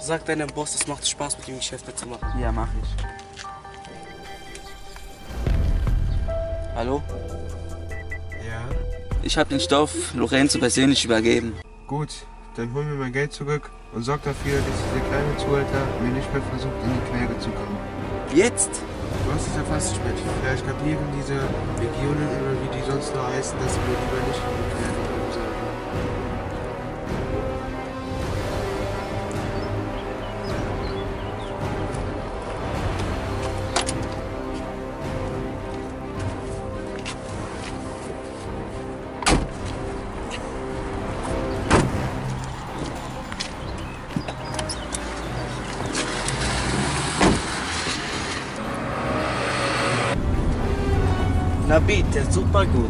Sag deinem Boss, es macht Spaß, mit ihm Geschäfte zu machen. Ja, mach ich. Hallo? Ja, Ich habe den Stoff Lorenzo persönlich übergeben. gut. Dann hol mir mein Geld zurück und sorg dafür, dass dieser kleine Zuhälter mir nicht mehr versucht, in die Quere zu kommen. Jetzt? Du hast es ja fast spät. Vielleicht kapieren diese Legionen oder wie die sonst noch heißen, dass sie mir lieber nicht in die Quere kommen sollen. Na bitte, super gut.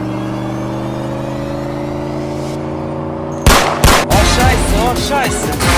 Oh Scheiße, oh Scheiße.